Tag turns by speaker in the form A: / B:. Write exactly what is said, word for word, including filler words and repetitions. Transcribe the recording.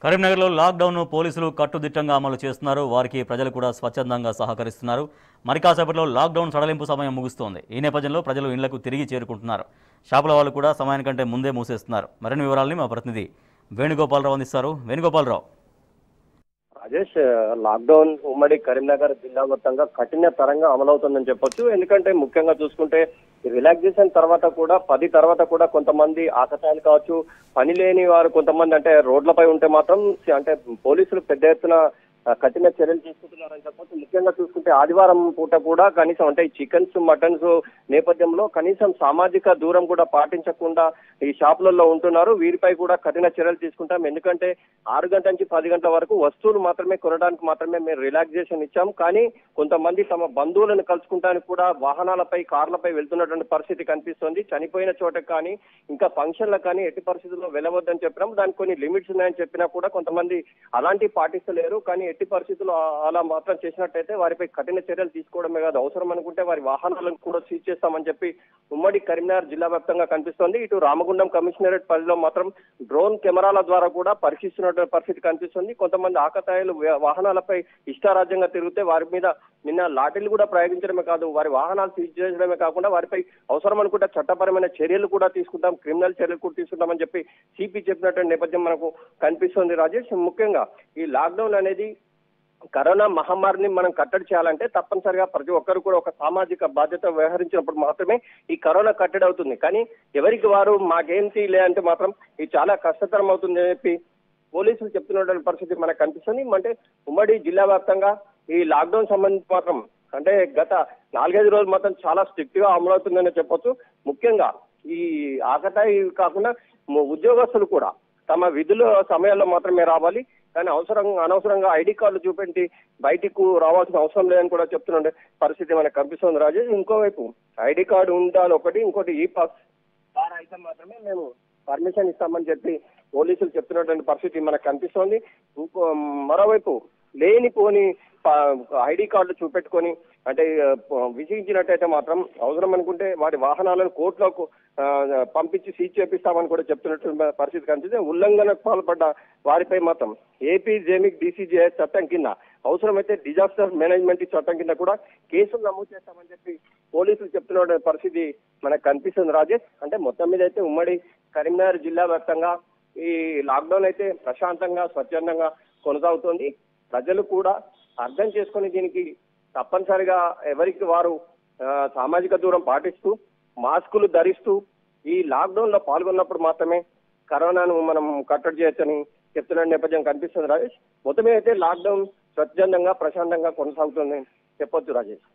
A: కరీంనగర్లో లాక్డౌన్ పోలీసులు కట్టుదిట్టంగా అమలు చేస్తున్నారు. వారికి ప్రజలు కూడా స్వచ్ఛందంగా సహకరిస్తున్నారు. మరి కాసేపట్లో లాక్డౌన్ సడలింపు సమయం ముగుస్తోంది. ఈ నేపథ్యంలో ప్రజలు ఇళ్లకు తిరిగి చేరుకుంటున్నారు. షాపుల వాళ్ళు కూడా సమయానికంటే ముందే మూసేస్తున్నారు. మరిన్ని వివరాలని మా ప్రతినిధి వేణుగోపాలరావు అందిస్తారు. వేణుగోపాలరావు.
B: రాజేష్, లాక్డౌన్ ఉమ్మడి కరీంనగర్ జిల్లా మొత్తంగా కఠిన తరంగా అమలవుతుందని చెప్పొచ్చు. ఎందుకంటే ముఖ్యంగా చూసుకుంటే రిలాక్సేషన్ తర్వాత కూడా పది తర్వాత కూడా కొంతమంది ఆకతాయిలు కావచ్చు, పని లేని వారు కొంతమంది అంటే రోడ్లపై ఉంటే మాత్రం అంటే పోలీసులు పెద్ద ఎత్తున కఠిన చర్యలు తీసుకుంటున్నారని చెప్పొచ్చు. ముఖ్యంగా చూసుకుంటే ఆదివారం పూట కూడా కనీసం అంటే చికెన్స్ మటన్స్ నేపథ్యంలో కనీసం సామాజిక దూరం కూడా పాటించకుండా ఈ షాపులలో ఉంటున్నారు. వీరిపై కూడా కఠిన చర్యలు తీసుకుంటాం. ఎందుకంటే ఆరు గంటల నుంచి పది గంటల వరకు వస్తువులు మాత్రమే కొనడానికి మాత్రమే మేము రిలాక్సేషన్ ఇచ్చాం. కానీ కొంతమంది తమ బంధువులను కలుసుకుంటానికి కూడా వాహనాలపై కార్లపై వెళ్తున్నటువంటి పరిస్థితి కనిపిస్తోంది. చనిపోయిన చోట కానీ ఇంకా ఫంక్షన్లకు కానీ ఎట్టి పరిస్థితుల్లో వెళ్ళవద్దని చెప్పినాం. దానికి కొన్ని లిమిట్స్ ఉన్నాయని చెప్పినా కూడా కొంతమంది అలాంటివి పాటిస్తలేరు. కానీ ఎట్టి పరిస్థితుల్లో అలా మాత్రం చేసినట్టయితే వారిపై కఠిన చర్యలు తీసుకోవడమే కాదు, అవసరం అనుకుంటే వారి వాహనాలను కూడా సీజ్ చేస్తామని చెప్పి ఉమ్మడి కరీంనగర్ జిల్లా వ్యాప్తంగా కనిపిస్తోంది. ఇటు రామగుండం కమిషనరేట్ పరిధిలో మాత్రం డ్రోన్ కెమెరాల ద్వారా కూడా పరీక్షిస్తున్న పరిస్థితి కనిపిస్తుంది. కొంతమంది ఆకతాయిలు వాహనాలపై ఇష్టారాజ్యంగా తిరిగితే వారి మీద నిన్న లాఠీలు కూడా ప్రయోగించడమే కాదు, వారి వాహనాలు సీజ్ చేయడమే కాకుండా వారిపై అవసరం అనుకుంటే చట్టపరమైన చర్యలు కూడా తీసుకుంటాం, క్రిమినల్ చర్యలు కూడా తీసుకుంటామని చెప్పి సిపి చెప్పినటువంటి నేపథ్యం మనకు కనిపిస్తుంది. రాజేష్, ముఖ్యంగా ఈ లాక్డౌన్ అనేది కరోనా మహమ్మారిని మనం కట్టడి చేయాలంటే తప్పనిసరిగా ప్రతి ఒక్కరు కూడా ఒక సామాజిక బాధ్యత వ్యవహరించినప్పుడు మాత్రమే ఈ కరోనా కట్టడి అవుతుంది. కానీ ఎవరికి వారు మాకేంటి లే అంటే మాత్రం ఇది చాలా కష్టతరం అవుతుంది అని చెప్పి పోలీసులు చెప్తున్నటువంటి పరిస్థితి మనకు కనిపిస్తుంది. అంటే ఉమ్మడి జిల్లా వ్యాప్తంగా ఈ లాక్డౌన్ సంబంధించి మాత్రం అంటే గత నాలుగైదు రోజులు మాత్రం చాలా స్ట్రిక్ట్ గా అమలవుతుందని చెప్పొచ్చు. ముఖ్యంగా ఈ ఆకతాయి కాకుండా ఉద్యోగస్తులు కూడా తమ విధుల సమయాల్లో మాత్రమే రావాలి, కానీ అవసరం అనవసరంగా ఐడి కార్డులు చూపెట్టి బయటకు రావాల్సిన అవసరం లేదని కూడా చెప్తున్న పరిస్థితి మనకు కనిపిస్తుంది. రాజేష్, ఇంకోవైపు ఐడి కార్డు ఉండాలి ఒకటి, ఇంకోటి ఈ పాస్ ద్వారా అయితే మాత్రమే మేము పర్మిషన్ ఇస్తామని చెప్పి పోలీసులు చెప్తున్నటువంటి పరిస్థితి మనకు కనిపిస్తోంది. ఇంకో మరోవైపు లేనిపోని ఐడి కార్డులు చూపెట్టుకొని అంటే విసిగించినట్టయితే మాత్రం అవసరం అనుకుంటే వాటి వాహనాలను కోర్టులకు పంపించి సీజ్ చేపిస్తామని కూడా చెప్తున్నట్టు పరిస్థితి కనిపిస్తుంది. ఉల్లంఘనకు పాల్పడ్డ వారిపై మాత్రం ఏపీ జేమిక్ డీసీజీఐ చట్టం కింద అవసరమైతే డిజాస్టర్ మేనేజ్మెంట్ చట్టం కింద కూడా కేసులు నమోదు చేస్తామని చెప్పి పోలీసులు చెప్తున్న పరిస్థితి మనకు కనిపిస్తుంది. రాజేష్, అంటే మొత్తం మీద అయితే ఉమ్మడి కరీంనగర్ జిల్లా వ్యాప్తంగా ఈ లాక్డౌన్ అయితే ప్రశాంతంగా స్వచ్ఛందంగా కొనసాగుతోంది. ప్రజలు కూడా అర్థం చేసుకుని దీనికి తప్పనిసరిగా ఎవరికి వారు సామాజిక దూరం పాటిస్తూ మాస్కులు ధరిస్తూ ఈ లాక్డౌన్ లో పాల్గొన్నప్పుడు మాత్రమే కరోనాను మనం కట్టడి చేయొచ్చని చెప్తున్న నేపథ్యం కనిపిస్తుంది. రాజేష్, మొత్తమే అయితే లాక్డౌన్ స్వచ్ఛందంగా ప్రశాంతంగా కొనసాగుతుందని చెప్పొచ్చు. రాజేష్.